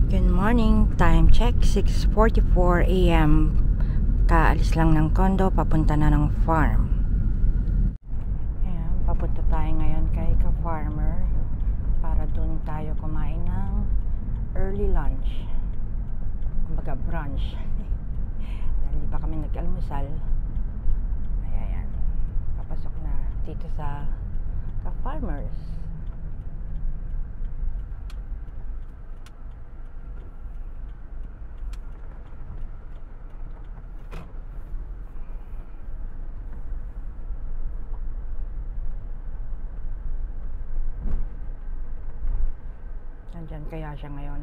Good morning, time check 6:44 AM. Kaalis lang ng condo, papunta na ng farm. Ayan, papunta tayo ngayon kay ka-farmer para doon tayo kumain ng early lunch, kumbaga brunch. Dahil di pa kami nag-almusal. Ayan, papasok na dito sa ka-farmers. Nandyan kaya siya ngayon?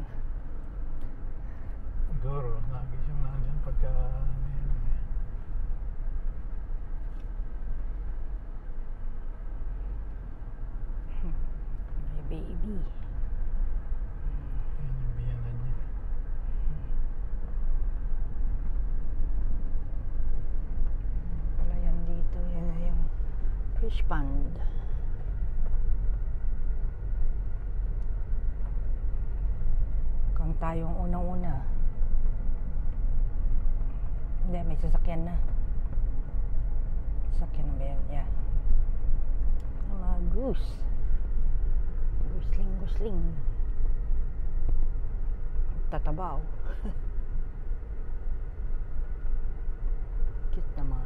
Siguro, lagi siyang nandyan pagka may baby. yan yung biyanan niya. Pala yan dito, yan na yung fish pond. Kung tayong unang-una. Hindi, may sasakyan na. Sasakyan na ba yan? Yeah. Ang mga goose. Gusling. Tatabaw. Cute naman.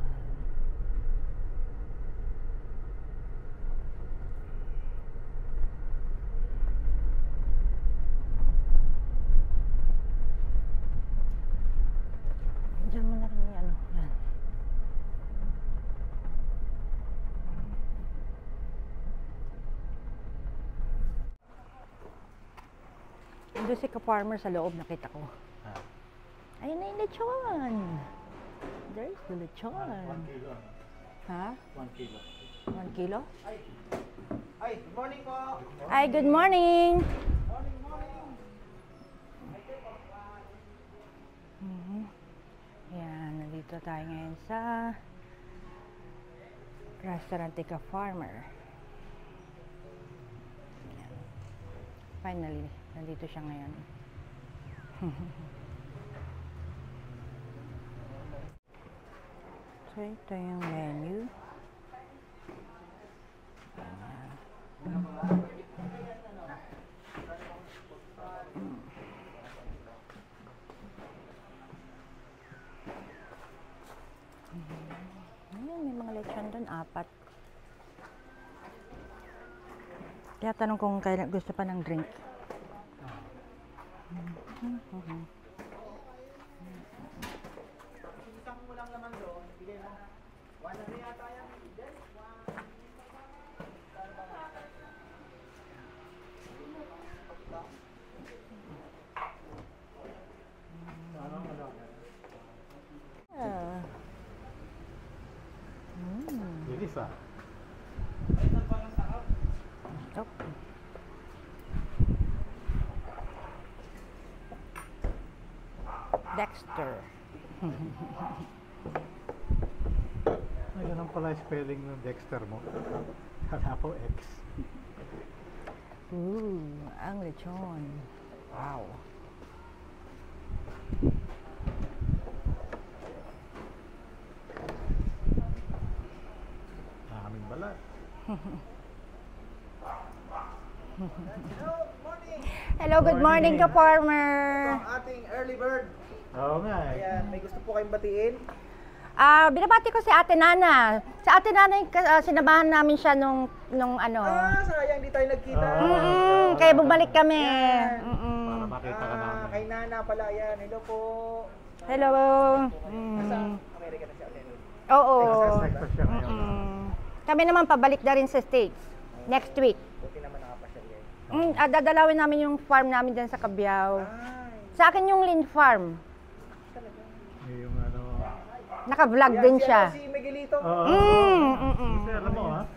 Diyan mo na rin yung ano. Yan. Ando si ka-farmer sa loob, nakita ko. Ayun na yung lechon. There's the lechon. 1 kilo. Ha? 1 kilo. 1 kilo? Ay, good morning po. Ay, good morning. Yan, nandito tayo ngayon sa restaurant ka-farmer. Yan. Finally, nandito siya ngayon. So, ito yung menu. Ayan, may mga lechon doon, 4. Kaya tanong kung kailan gusto pa ng drink. Isang mo lang naman doon, bigay mo. 1 na yata yan. Bilis ah. Oh. Dexter. Ay, ganun pala yung spelling ng Dexter mo. Kala ko X. Ang lechon. Wow. Maraming balat. Hello, good morning ka-farmer. Ang ating early bird. Oo nga eh. Ayan, may gusto po kayong batiin. Binabati ko si Ate Nana. Si Ate Nana, sinamahan namin siya nung ano. Sayang di tayo nagkita. Kaya bumalik kami. Para makita ka namin. Kay Nana pala yan. Hello po. Hello. Nasa Amerika na siya. Oo. Nasa siya ngayon. Kami naman pabalik na rin sa States. Next week. Buti naman nakapasyal yan. Dadalawin namin yung farm namin dyan sa Cabiao. Ay, Sa akin yung Lynn Farm. Yung ano. Naka-vlog din siya. Si Miguelito. Oo. Kasi alam mo ha.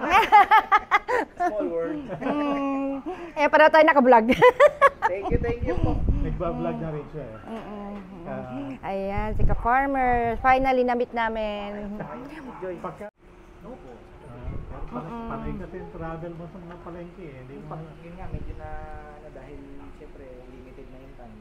Small world. Para tayo naka-vlog. Thank you po. Nagbablog na rin siya eh. Ayan, si ka-farmer. Finally, na-meet namin. Enjoy. Pagka No po. panay kasi yung travel mo sa mga palengke eh. Hindi mo Yun nga, medyo na dahil siyempre limited na yung time.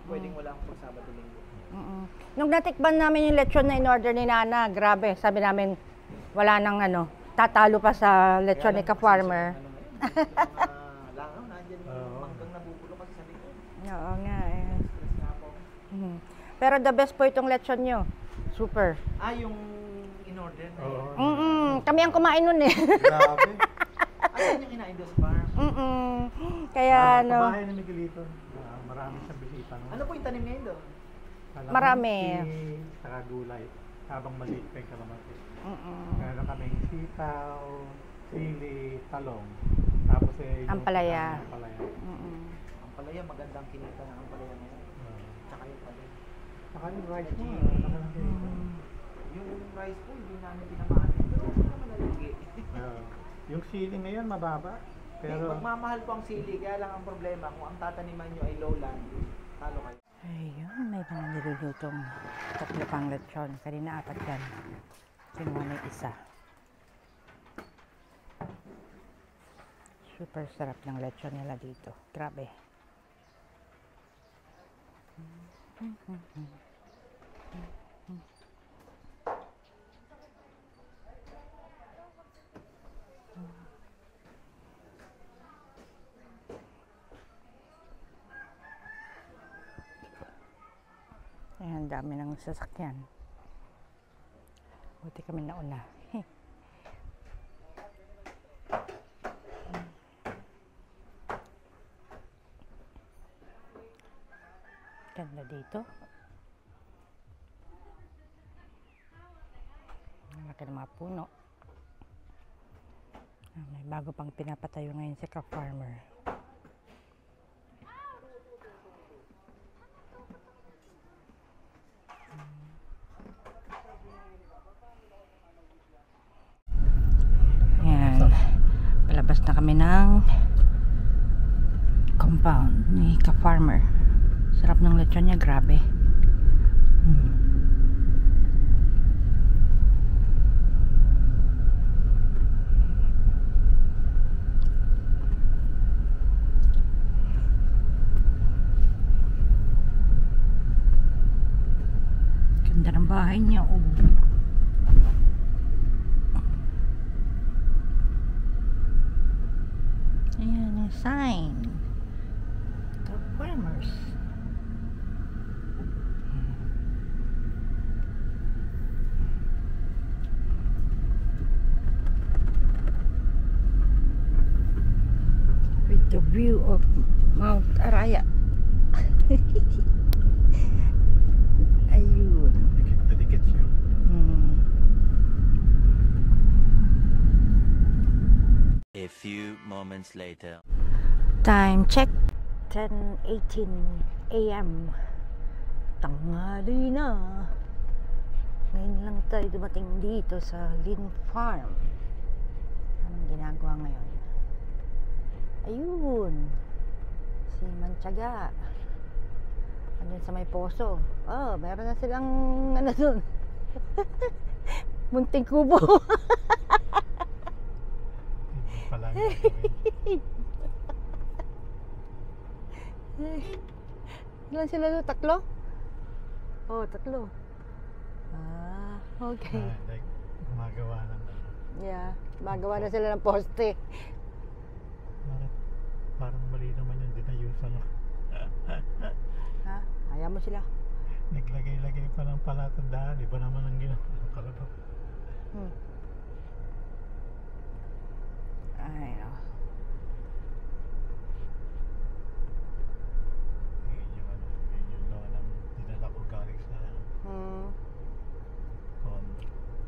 pwedeng wala akong pag Sabado Linggo. Nung natikban namin yung lechon na in-order ni Nana, grabe, sabi namin, wala nang ano, tatalo pa sa lechon ni Ka-Farmer. Langaw, nandiyan yung manggang nabubulo kasi sa likod. Oo nga eh. Stress nga po. Pero the best po itong lechon nyo. Super. Yung in-order na yun. Oo. Kami ang kumain nun eh. Grabe. Yan yung kinain doon sa farm. Kaya ano, Sa bahay ni Miguelito, marami siyang bisita. No? Ano po yung tanim ngayon doon? Kalamansi, marami. saka gulay. Habang maliit pa yung kalamansi. Meron kaming sitaw, sili, talong. Tapos yung Ampalaya. ampalaya. Ang palaya, magandang kinita ng ang palaya ngayon. Tsaka yung palaya. Saka yung rice mo, Yung rice po, hindi namin tinamaan. Pero hindi naman nalagi. yung sili ngayon mababa. Pero Magmamahal po ang sili, kaya lang ang problema, kung ang tataniman nyo ay lowland, talo kayo. ayun, may mga nilulutong tatlo pang lechon. Kanina 4 yan. Kinuha na yung isa. Super sarap ng lechon nila dito. Grabe. Ayan, dami ng sasakyan. Buti kami nauna. Ganda dito. Ang laki ng mga puno. May bago pang pinapatayo ngayon si Ka-Farmer. Ayan. Palabas na kami ng compound ni Ka-Farmer. Sarap ng lechon niya, grabe. Ganda ng bahay niya, oh. Ayan yung sign. Ka-Farmers. With the view of Mount Araya. Ayun. dikit na dikit siya. A few moments later. Time check. 10:18 AM. Tanghali na. Ngayon lang tayo dumating dito sa Lynn Farm. Anong ginagawa ngayon? Ayun. Si Mantiaga. Andun sa may poso. Oh, meron na silang ano dun. Munting kubo. Hindi pa lang gagawin. Ilan sila doon? 3? Oh, 3. Ah, okay. Like, gumagawa ng Yeah, magawa na sila ng poste. Bakit? Parang mali naman yung dinayusan mo. Ha? Ayaw mo sila. Naglagay-lagay pa ng palatandaan. Iba naman ang ginawa. Kalabak. Ay, no. Yun yung law ng dinala ko galing sa condo.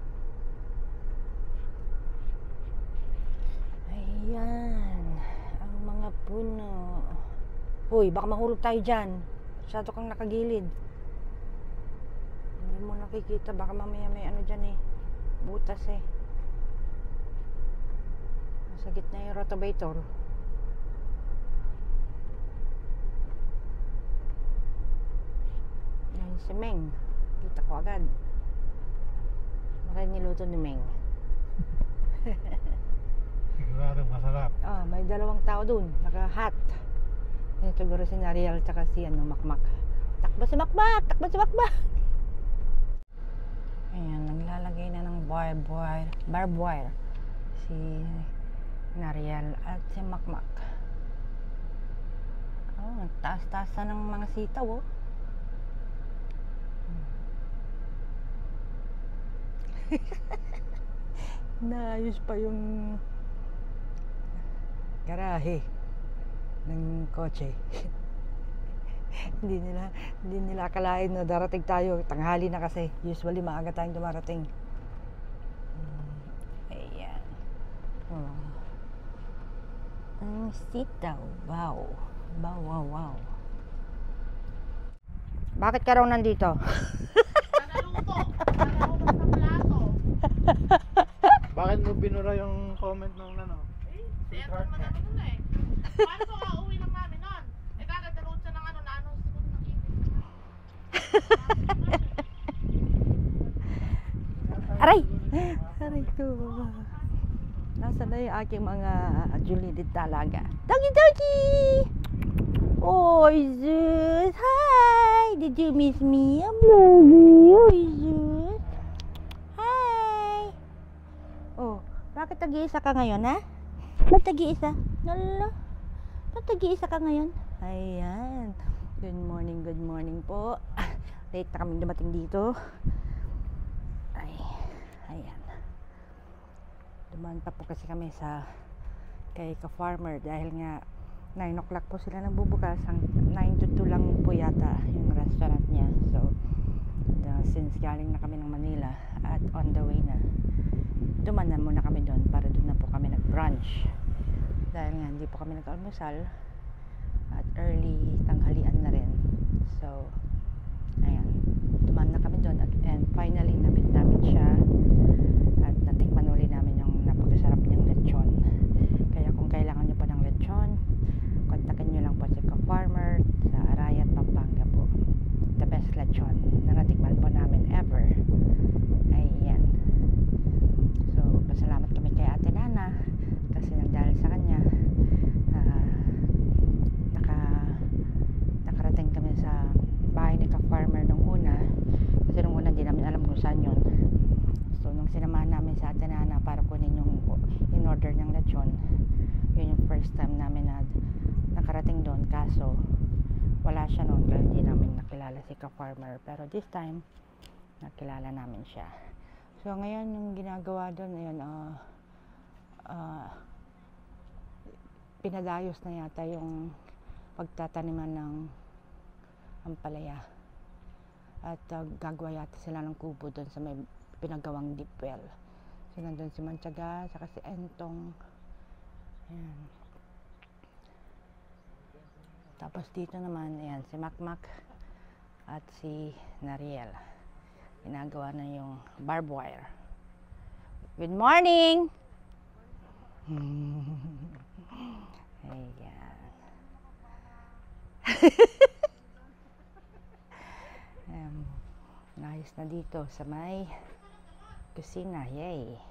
Ayan. Ang mga puno. Uy, baka mahulog tayo dyan. Masyado kang nakagilid. Hindi mo nakikita. Baka mamaya may ano dyan eh. Butas eh. Nasa gitna yung rotavator. Yan si Meng. Kita ko agad. Baka niluto ni Meng. Sigurado masarap. Ah, may 2 tao dun. Naka-hat. Yan siguro si Nariel tsaka si Makmak. Takbo si Makmak! Takbo si Makmak! Ayan, naglalagay na ng barbed wire si Nariel at si Makmak. Oh, taas-taas na ng mga sitaw, oh. Naayos pa yung garahe ng kotse. hindi nila akalain na darating tayo. Tanghali na kasi. Usually maaga tayong dumarating. Ayan. Oh. Ang sitaw. Wow. Wow. Bakit ka raw nandito? Nanaluto sa plato. Bakit mo binura yung comment nung ano? Si Edwin manano nun eh. Paano ko uuwi lang namin nun? Eh kagadaroon siya ng ano, na-announce ko ng ibig. Aray! Aray ko. Nasaan na yung aking mga julidid talaga? Doggy! Oh, Zeus! Hi! Did you miss me? I love you, Zeus! Hi! Oh, bakit tag-iisa ka ngayon, ha? Ba't tag-iisa? Lala? Ba't tag-iisa ka ngayon? Ayan. Good morning po. Late na kami dumating dito. Ayan. Dumaan pa po kasi kami kay ka-farmer dahil nga 9 o'clock po sila nagbubukas. 9 to 2 lang po yata yung restaurant niya. So, since galing na kami ng Manila at on the way na, dumaan na muna kami doon para doon na po kami nag-brunch. Dahil nga hindi po kami nag-almusal at early tanghalian na rin. So, ayan. Dumaan na kami doon and finally nabit namin siya at natikman uli namin yung napakasarap niyang lechon. Kaya kung kailangan niyo pa ng lechon, kontakin niyo lang po si ka-farmer sa Arayat, Pampanga po. The best lechon na natikman po namin ever. Ayan. So, pasalamat kami kay Ate Nana kasi nang dahil sa kanya nakarating kami sa bahay ni ka-farmer nung una kasi nung una di namin alam kung saan yun. So, nung sinamahan namin sa Ate Nana para kunin yung in-order niyang lechon, yun yung first time namin na nakarating doon, kaso wala siya noon kaya hindi namin nakilala si ka-farmer, pero this time nakilala namin siya. So ngayon yung ginagawa doon, ayun, pinadayos na yata yung pagtataniman ng ampalaya at gagawa yata sila ng kubo doon sa may pinagawang deep well. So nandun si Mantiaga saka si Entong. Ayan. Tapos dito naman, ayan, si Makmak at si Nariel. Ginagawa na yung barbed wire. Good morning! Ayan. Nice na dito sa may kusina. Yay!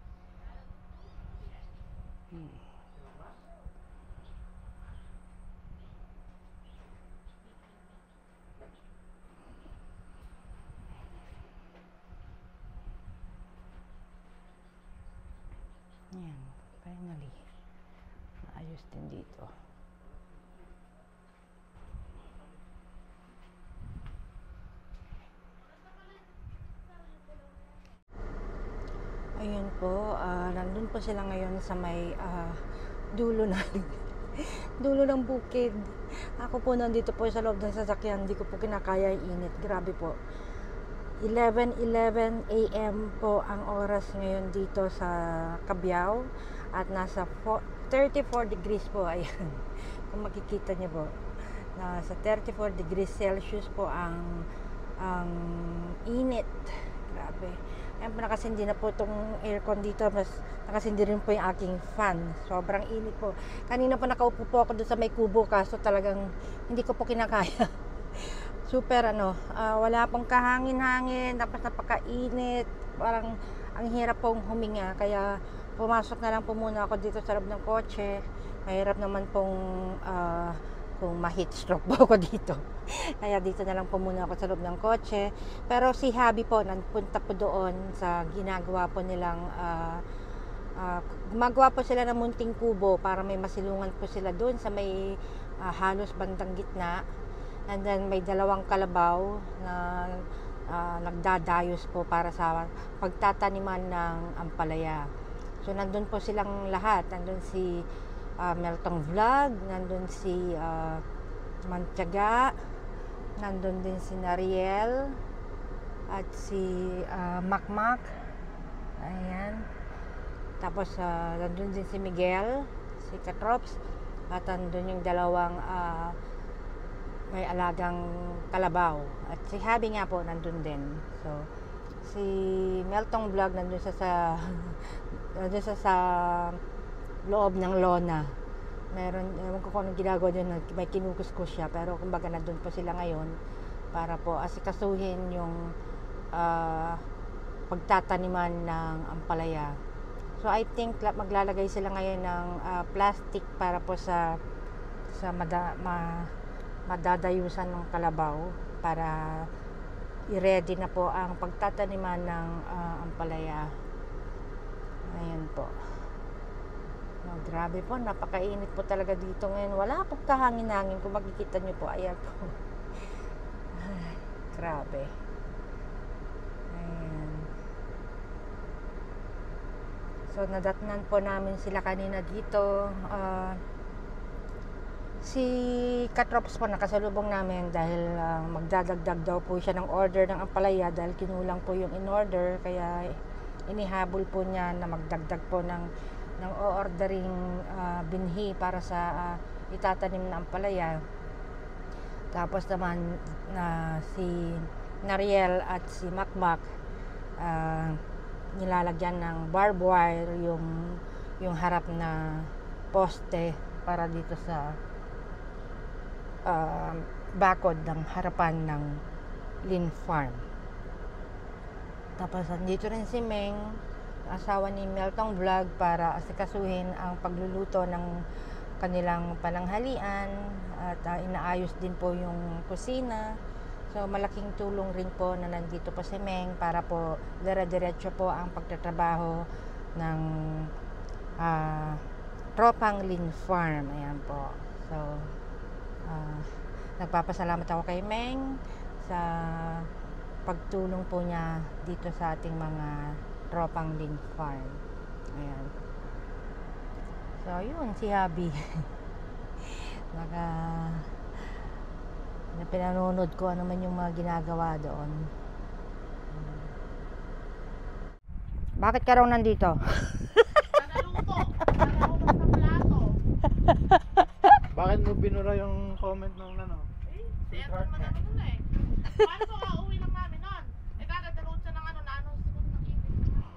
Ayan, finally maayos din dito. Ayun po, nandun po sila ngayon sa may dulo ng bukid. Ako po nandito po sa loob ng sasakyan, hindi ko po kinakaya yung init. Grabe po. 11:11 AM po ang oras ngayon dito sa Cabiao at nasa 34 degrees po. Ayan, kung makikita niyo po, nasa 34 degrees Celsius po ang init. Grabe. Ayan po, nakasindi na po itong aircon dito, mas nakasindi rin po yung aking fan. Sobrang init po. Kanina po nakaupo po ako doon sa may kubo, kaso talagang hindi ko po kinakaya. Super wala pong kahangin-hangin, tapos napakainit, parang ang hirap pong huminga, kaya pumasok na lang po muna ako dito sa loob ng kotse. Mahirap naman pong kung ma-heat stroke po ako dito. Kaya dito na lang po muna ako sa loob ng kotse. Pero si Habi po, nagpunta po doon sa ginagawa po nilang, gumagawa po sila ng munting kubo para may masilungan po sila doon sa may halos bandang gitna. And then may dalawang kalabaw na nagdadayos po para sa pagtataniman ng ampalaya. So nandun po silang lahat. Nandun si Meltong Vlog, nandun si Mantiaga, nandun din si Nariel at si Makmak. Ayan. Tapos nandun din si Miguel, si Katrops, at nandun yung dalawang may alagang kalabaw. At si Habi nga po nandun din. So si Meltong Vlog nandun nandun sa loob ng lona. Meron, ewan ko kung anong ginagawa dyan, may kinukuskus siya, pero kumbaga nandun po sila ngayon para po asikasuhin yung pagtataniman ng ampalaya. So I think maglalagay sila ngayon ng plastic para po sa madadayusan ng kalabaw para i-ready na po ang pagtataniman ng ampalaya. Ayan po. Oh, grabe po, napakainit po talaga dito ngayon. Wala pong kahangin-hangin. Kung makikita nyo po, ayan po. Ay, grabe. Ayan. So, nadatnan po namin sila kanina dito. Si Katrops po nakasalubong namin dahil magdadagdag daw po siya ng order ng ampalaya dahil kinulang po yung in-order. Kaya inihabol po niya na magdagdag po ng o-ordering binhi para sa itatanim na ampalaya. Tapos naman si Nariel at si Makmak nilalagyan ng barbed wire yung harap na poste para dito sa bakod ng harapan ng Lin Farm. Tapos andito rin si Meng, asawa ni Meltong Vlog, para asikasuhin ang pagluluto ng kanilang pananghalian at inaayos din po yung kusina. So malaking tulong rin po na nandito po si Meng para po dire-diretso po ang pagtatrabaho ng tropang Lin Farm. Ayan po. So nagpapasalamat ako kay Meng sa pagtulong po niya dito sa ating mga tropang Lin Farm. Ayan. So yun, si Habi. Pinanonood ko ano man yung mga ginagawa doon. Bakit ka raw nandito? Nanaluto. Nanahugas ng plato. Bakit mo binura yung comment nung ano? Si Edwin man ano nun eh. Paano po uuwi lang namin nun? Kagadaroon siya ng na anong siguro ng ibig.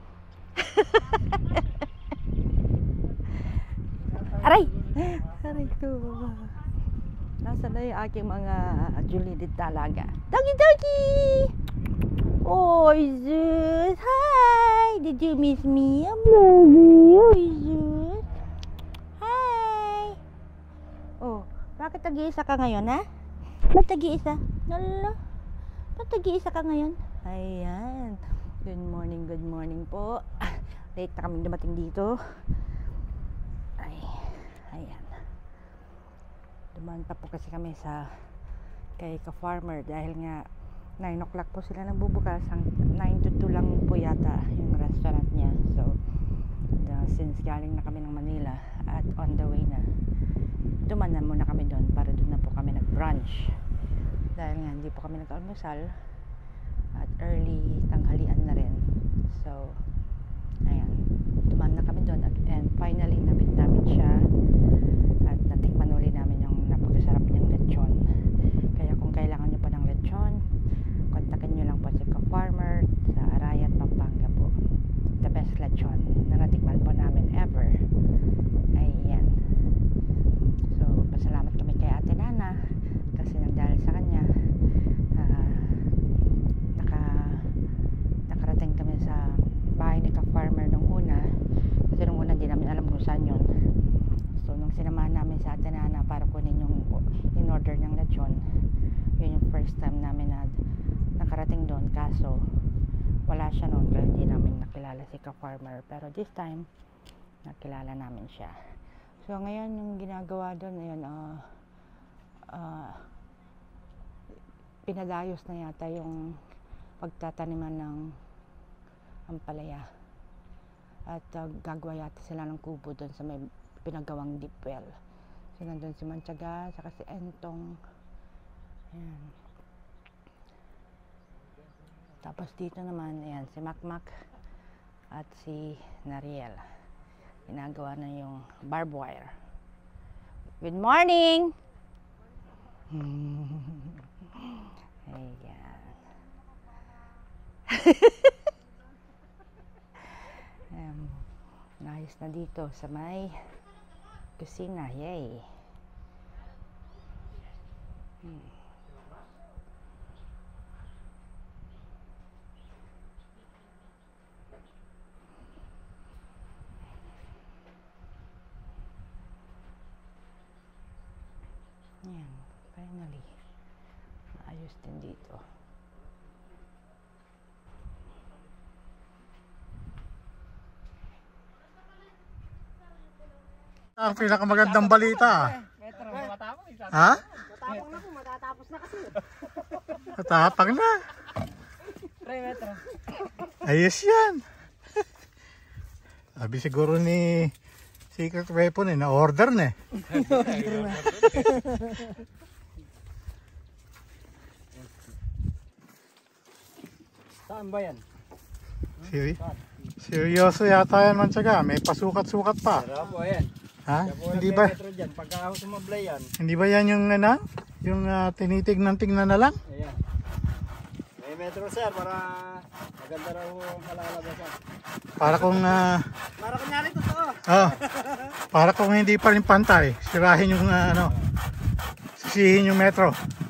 Aray! Aray ko. Nasa na yung aking mga Julidit talaga. Doggy! Oh, Zeus! Hi! Did you miss me? I'm loving you, Zeus. Hi! Oh, bakit nag-iisa ka ngayon, ha? Ba't nag-iisa? Lala? Ba't nag-iisa ka ngayon? Ayan. Good morning po. Late na kami dumating dito. Ayan. Dumaan pa po kasi kami kay ka-farmer dahil nga 9 o'clock po sila nagbubukas. 9 to 2 lang po yata yung restaurant niya. So since galing na kami ng Manila at on the way na, dumaan na muna kami doon para doon na po kami nag-brunch dahil nga hindi po kami nag-almusal at early tanghalian na rin. So ayan, dumaan na kami doon and finally nabit namin siya at natikman uli namin yung napakasarap niyang lechon. Kaya kung kailangan niyo pa ng lechon, kontakin niyo lang po si ka-farmer sa Arayat, Pampanga po. The best lechon na natikman po namin ever. Ayan. So pasalamat kami kay Ate Nana kasi nagdahil sa kanya nakarating kami sa bahay ni ka-farmer nung una, kasi nung una hindi namin alam kung saan yun. first time namin na nakarating doon, kaso wala siya noon kaya hindi namin nakilala si ka-farmer, pero this time nakilala namin siya. So ngayon yung ginagawa doon, ayun, pinadayos na yata yung pagtataniman ng ampalaya at gagawa yata sila ng kubo doon sa may pinagawang deep well. So nandun si Mantiaga saka si Entong. Ayan. Tapos dito naman, ayan, si Makmak at si Nariel. Ginagawa na yung barbed wire. Good morning! Ayan. Nice na dito sa may kusina. Yay! Ayan, finally maayos din dito. Ang pinakamagandang balita. Ha? Matapang na po, matatapos na kasi. Matapang na. Ayos yan. Sabi siguro ni Secret Weapon na-order na eh. Saan ba yan? Seryoso yata yan, Mantiaga. May pasukat-sukat pa. Sarap po, ayan. Ha? Hindi ba? Pagka ako sumablay yan. Hindi ba yan yung yung tinitignan-tignan na lang? Ayan. May metro sir para maganda raw ang kalalabasan. Para kung Para kunyari totoo. para kung hindi pa rin pantay, sirahin yung sisihin yung metro.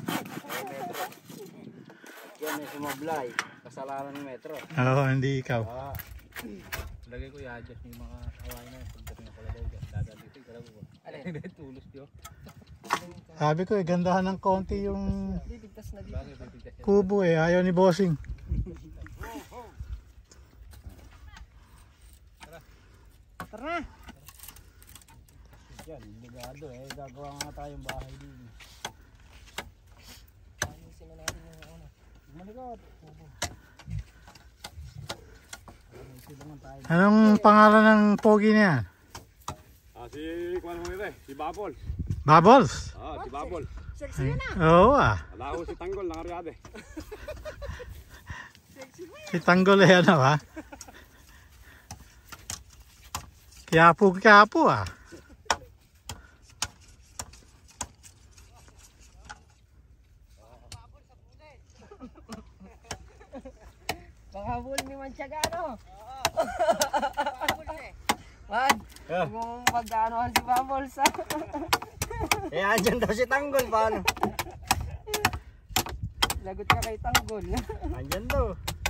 Yan may sumablay. Kasalanan ng metro. Oo, hindi ikaw. Lagay ko i-adjust yung mga kawain na. Pagdating ako lagay dyan. Dadalito yung kalago ko. Alin? Tulos yun. Sabi ko gandahan ng konti yung kubo eh. Ayaw ni Bossing. Tara! Yan, ligado eh. Gagawa nga tayong bahay din. Ayusin na natin yung ano. Malikot. Anong pangalan ng pogi niya? Si Kwan mo si Bubbles. Bubbles? Si Bubbles. Sexy na. Oo Wala ko si Tanggol ng Ariade. Si Tanggol eh ha? Kiapo Panghabol ni Mantiaga, no? Wag, kung pag-aanohan si Bubbles, ha? Eh, andyan daw si Tanggol, paano? Lagot ka kay Tanggol. Andyan daw.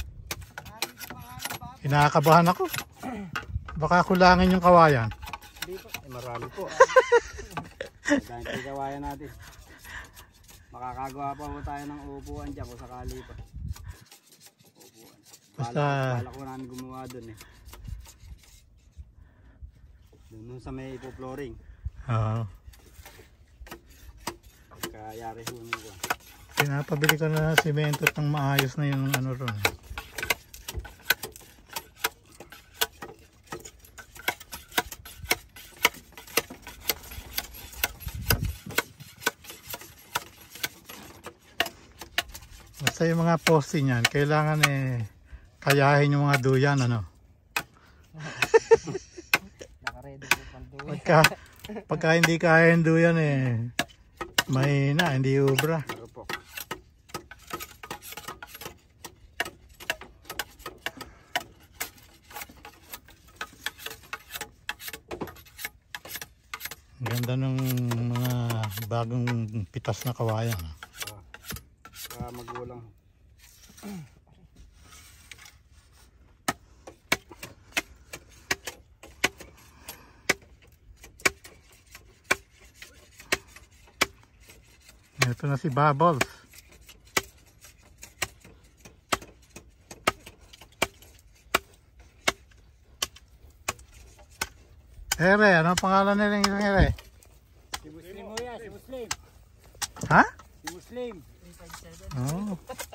Kinakabahan ako. Baka kulangin yung kawayan. Hindi po. Marami po. Dahil kawayan natin. Makakagawa pa po tayo ng upuan dyan kung sakali pa. Upuan. Bala ko namin gumawa dun eh. Dun sa may ipo-flooring. Oo. Kayari ho ko. Pinapabili ko na simento at ng maayos na yung ano ron. Basta yung mga poste niyan, kailangan kayahin yung mga duyan, ano. Naka-ready po pang duwi. Pagka hindi kaya yung duyan mahina, hindi ubra. Pero po. Ganda ng mga bagong pitas na kawayan. Magulang. Ito na si Bubbles. Ere, ano ang pangalan nila yung Ere? Si Muslim mo yan, si Muslim. Ha? Si Muslim. Oo.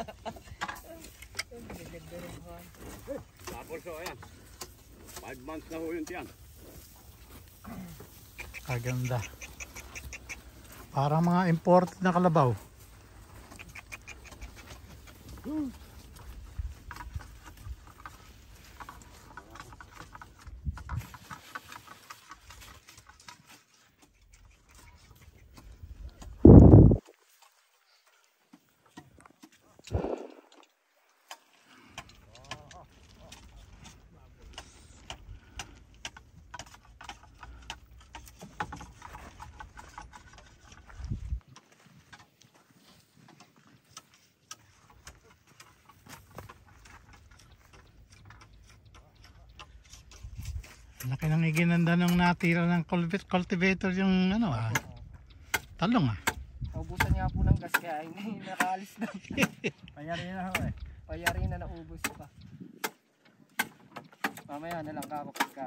Tapos so, ayan. 5 months na ho yun tiyan. Kaganda. Parang mga imported na kalabaw. Laki ng iginanda ng natira ng cultivator yung ano talong Naubusan nga po ng gas kaya hindi nakaalis na. Payari na ho eh. Payari na naubos pa. Mamaya na lang ako pagka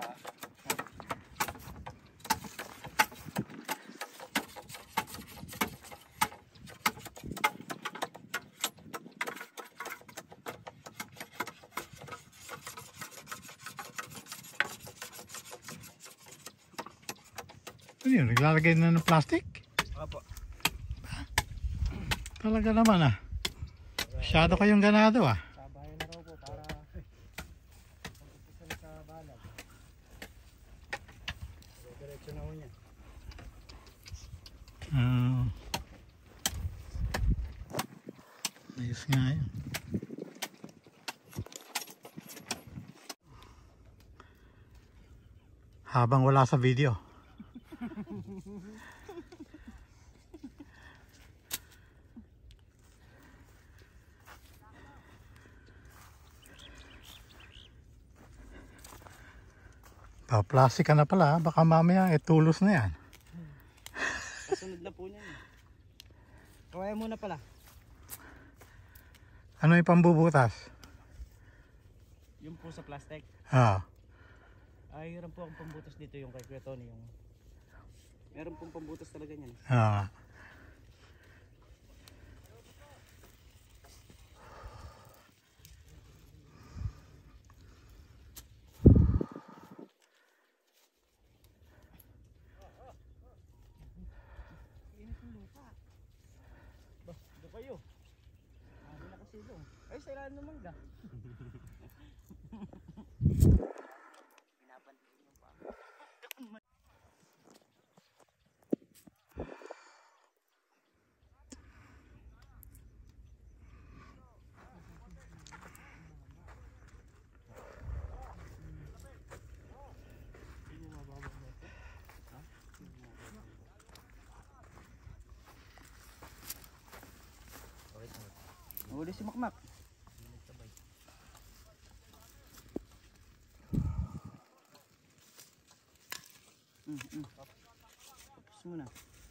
ano yun, naglalagay na ng plastic? Opo. Talaga naman masyado kayong ganado sabayan na raw po para magpupusan sa balag. Diretso na ho niya. Ayos nga yun. Habang wala sa video. Plastic ka na pala, baka mamaya tulos na yan. Kasunod na po niya. Kawaya muna pala. Ano yung pambubutas? Yung po sa plastic. Ay, meron po akong pambutas dito yung kay Kuya Tony. Yung... Meron pong pambutas talaga niyan. Kayo. Ano na kasi doon? Ay, sa ilan naman ka. Pinapansin yung pa. Huli si Makmak. Tapos muna.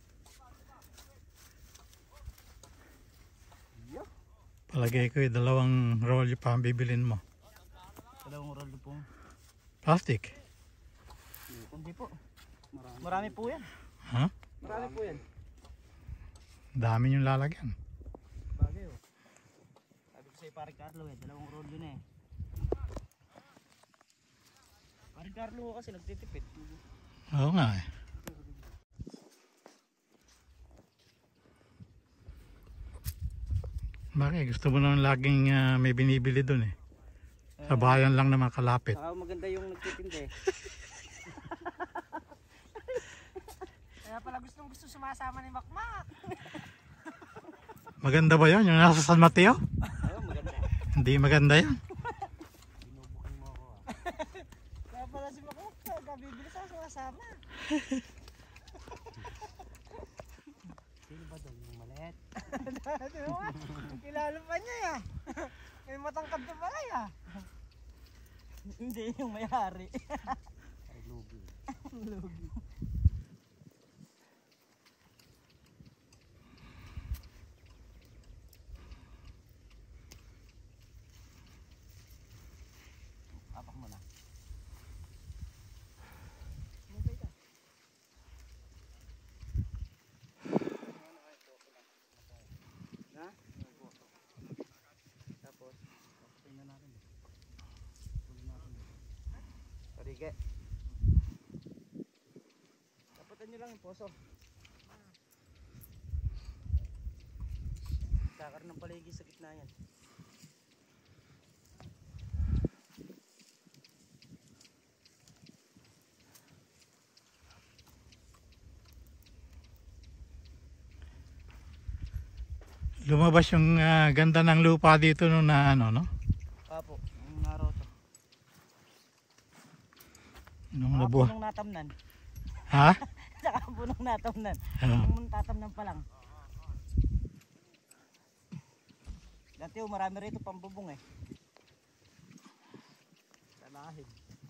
Palagay ko yung dalawang rolyo pa ang bibilin mo. Dalawang roll po. Plastic? Hindi po. Marami po yan. Ha? Marami po yan. Dami yung lalagyan. Bagay oh. Sabi ko sa'yo pare Carlo dalawang roll yun eh. Pare Carlo kasi nagtitipid. Oo nga Bakit? Gusto mo naman laging may binibili dun Sa bayan lang naman kalapit. Maganda yung nagtitindi. Kaya pala gustong sumasama ni Makmak. Maganda ba yun? Yung nasa San Mateo? Maganda. Hindi maganda yan. Binubuking mo ako Kaya pala si Makmak kabibili sa sumasama. Sino ba doon yung maliit? Kilala pa niya May matangkad na pala Hindi yung may-ari. Ay lugi. Lugi. Apak mo na. Sige. Taputan nyo lang yung poso. Kakar ng paligi sa gitna yan. Lumabas yung ganda ng lupa dito nung na ano, no? Apo, yung naro to. Nung nabuha. Punong natamnan. Ha? Saka punong natamnan. Oo. Yung tatamnan pa lang. Dati marami rito pambubong eh. Talahid.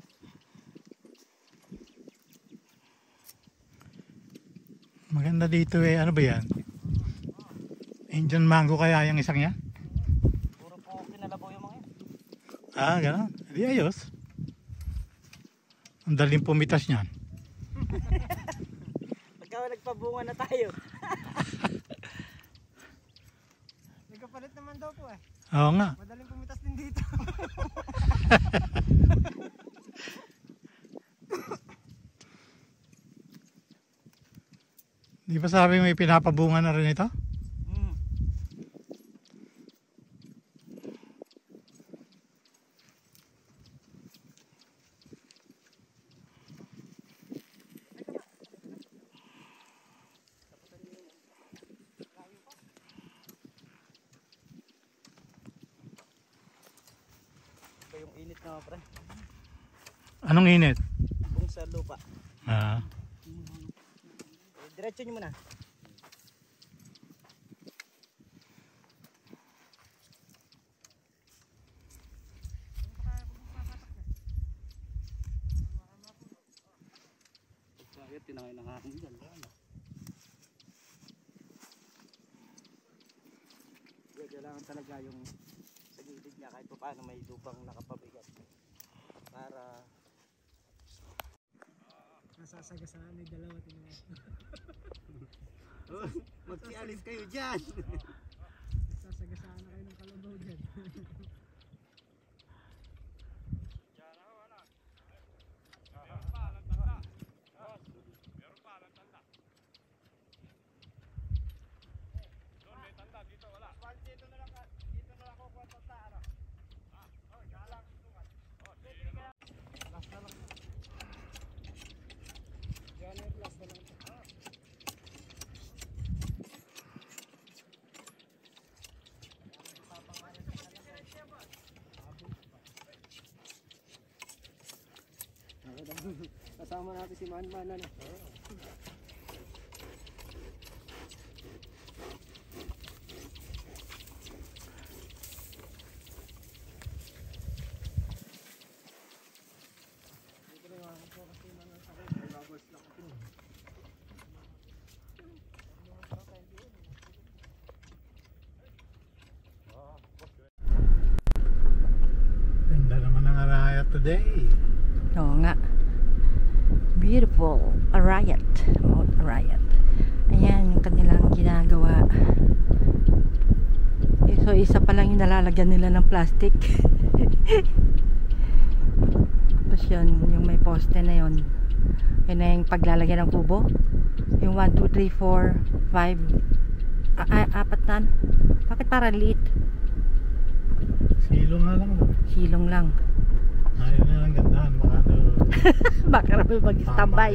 Maganda dito eh. Ano ba yan? Indian mango kaya yung isang yan? Puro po kinalabaw yung mga yan. Ah, gano'n. Hindi ayos. Ang daling pumitas niyan. Pagka nagpabunga na tayo. Nagkapalit naman daw po eh. Oo nga. Madaling pumitas din dito. Di ba sabi may pinapabunga na rin ito? Ito yung init na pre. Anong init? Kung sa lupa. Ah. Diretso nyo muna. Sayot, tinangay ng hangin dyan. Kailangan talaga yung sa gilid niya kahit pa paano may lupang nakapabigat. Para nasasagasaan may dalawa tinanong. Magsialis kayo dyan. Nasasagasaan na kayo ng kalabaw dyan. Kasama natin si Man-Man ano. Ganda naman ng Arayat today. Oo nga. Beautiful Arayat. Mount Arayat. Ayan yung kanilang ginagawa. So isa pa lang yung nalalagyan nila ng plastic. Tapos yun, yung may poste na yun. Yun na yung paglalagyan ng kubo. Yung 1, 2, 3, 4, 5. Apat na. Bakit para liit? Silong nga lang. No? Silong lang. Ayun na lang gandahan. Baka naman mag-standby.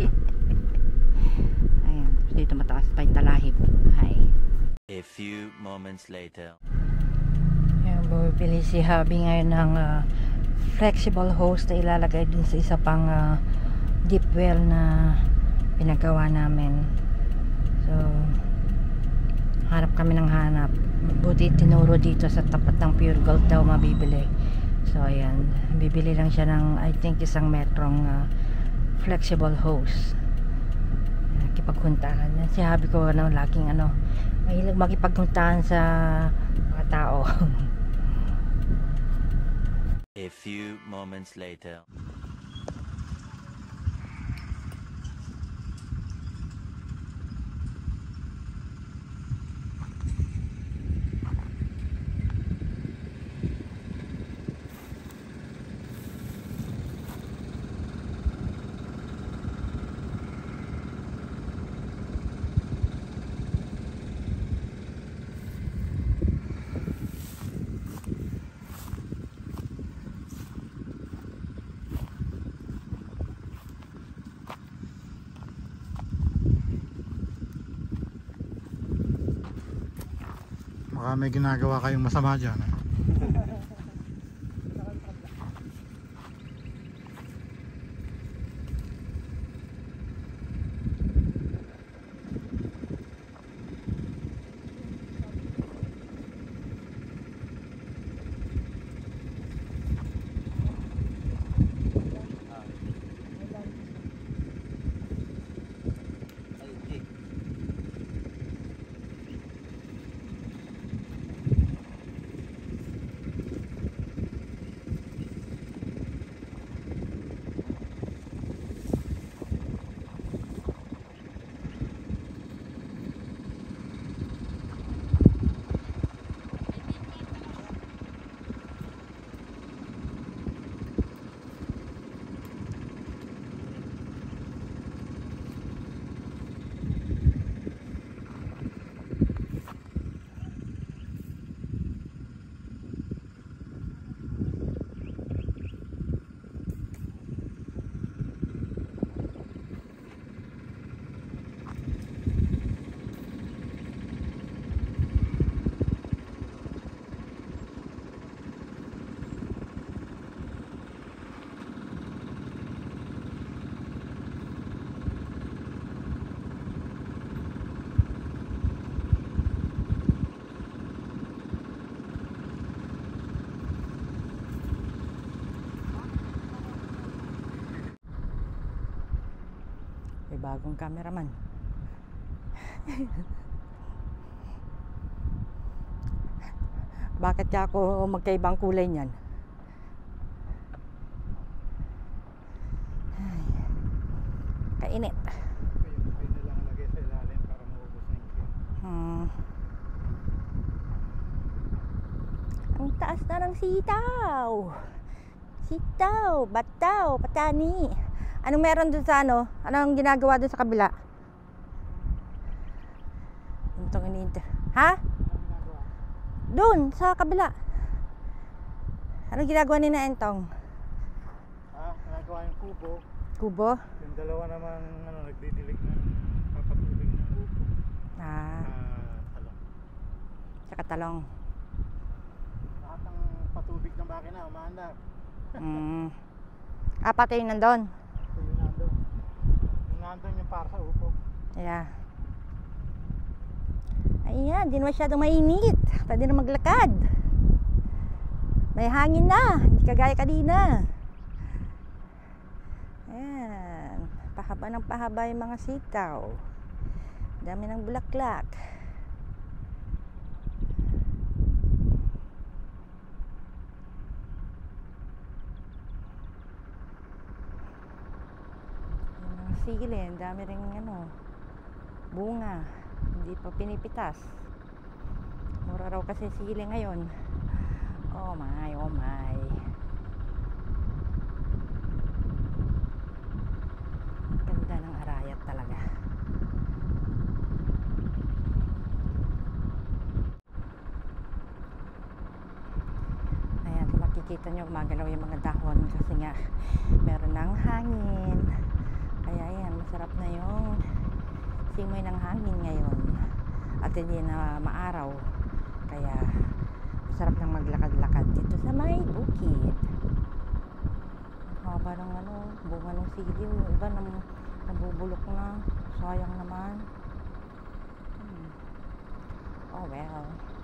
Ayan. Dito mataas pa yung talahib. Hi. A few moments later. Ayan, bumibili si Habi ngayon ng flexible hose na ilalagay din sa isa pang deep well na pinagawa namin. So, hanap kami ng hanap. Buti tinuro dito sa tapat ng Pure Gold daw mabibili. So, ayan. Bibili lang siya ng, I think, isang metrong flexible hose. Nakipaghuntahan. Si Habi ko, laging mahilig makipaghuntahan sa mga tao. A few moments later. may ginagawa kayong masama dyan. May bagong cameraman. Bakit ka ako magkaibang kulay niyan? Ay, kainit. Yung na lang lagay sa ilalim para maubos na yung clean. Ang taas na ng sitaw. Sitaw, bataw, patani. Anong meron dun sa ano? Anong ginagawa dun sa kabila? Itong iniinter. Ha? Dun, sa kabila. Anong ginagawa ni na Entong? Ginagawa yung kubo. Kubo? Yung dalawa naman nagdidilig ng papatubig ng upo. Talong. Tsaka talong. Lahat ng patubig ng makina, umaandar. Apat yung nandun. So yung nandun. Yung nandun yung para sa upo. Yeah. Ayan, di na masyadong mainit. Pwede na maglakad. May hangin na. Hindi kagaya kanina. Ayan. Pahaba ng pahaba yung mga sitaw. Dami ng bulaklak. Yung mga sili, ang dami rin bunga. Hindi pa pinipitas. Mura raw kasi sili ngayon. Oh my, oh my. Ganda ng arayat talaga. Ayan, kung makikita nyo, gumagalaw yung mga dahon kasi nga meron ng hangin. Kaya ayan, masarap na yung simoy ng hangin ngayon at hindi na maaraw, kaya masarap nang maglakad-lakad dito sa may bukid. Haba ng bunga ng sili, yung iba nabubulok na, sayang naman. Oh well.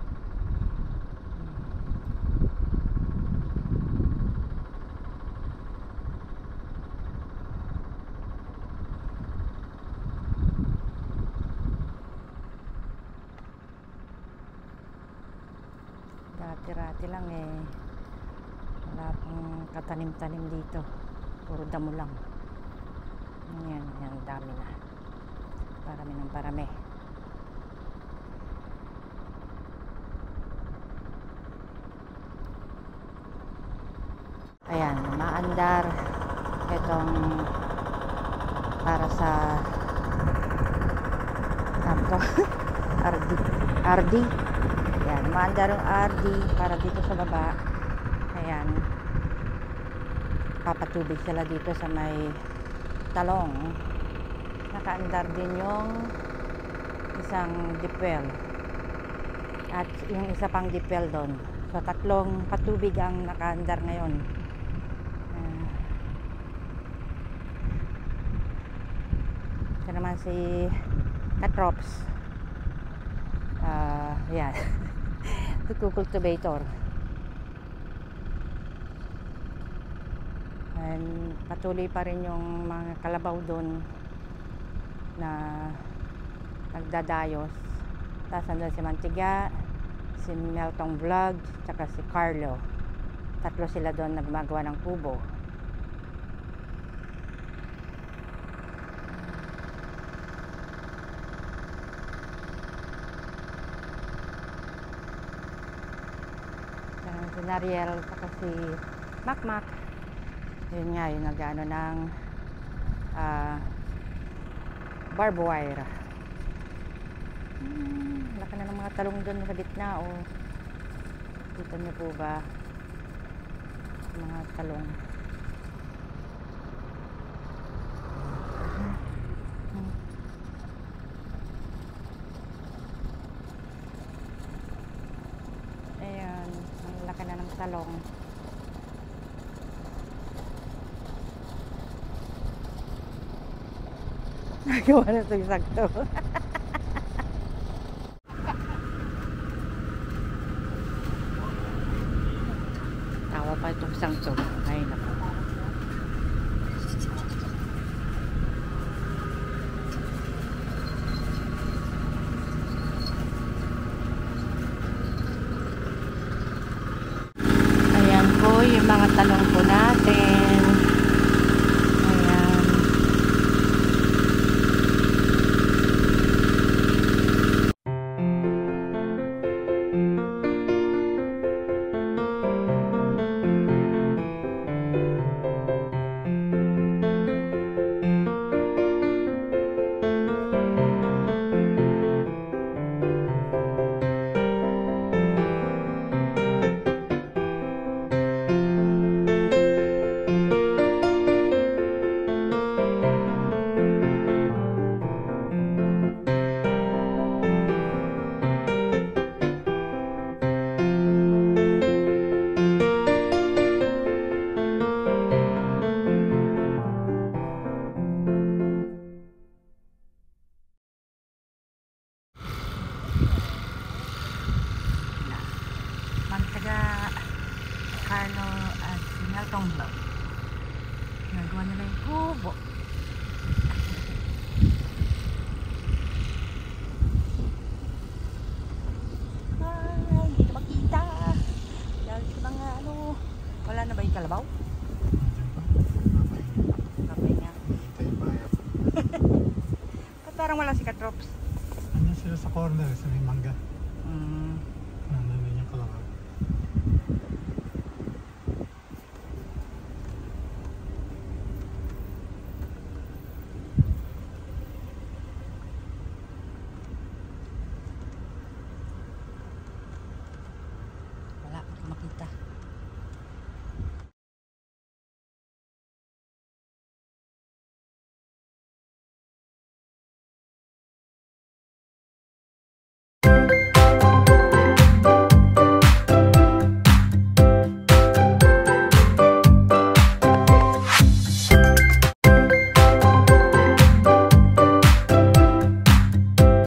Dati-rati lang wala pang katanim-tanim dito, puro damo lang. Yan, dami na, parami ng parami. Ayan, maandar itong para sa RD. Ayan, maandar yung RD para dito sa baba. Ayan, papatubig sila dito sa may talong. Nakaandar din yung isang deep well. At yung isa pang deep well doon. So, 3 patubig ang nakaandar ngayon. Ito naman si Katrops. Yan. Cultivator. And patuloy pa rin yung mga kalabaw doon na nagdadayos. Tapos nandun si Mantiga, si Meltong Vlog, tsaka si Carlo. 3 sila doon na gumagawa ng kubo. Si Nariel, tsaka si Makmak. Yun nga, yung nag-ano ng barbed wire. Laki na ng mga talong doon sa gitna, oh. Kita niyo po ba mga talong? Ayan, ang laki na ng talong. Nagawa na ito yung sakto. Tawa pa itong sakto. Ay, naku. Ayan po yung mga talong po natin. Mantaga, Carlo at Meltong Vlog. Nagawa nila yung kubo. Ay, hindi na makita. Dahil sa mga ano, wala na ba yung kalabaw? Kapay nga. Ba't parang wala si Katrops? Ano sila sa corner, sa may mangga. Ano na yung kalabaw. Wala, makita.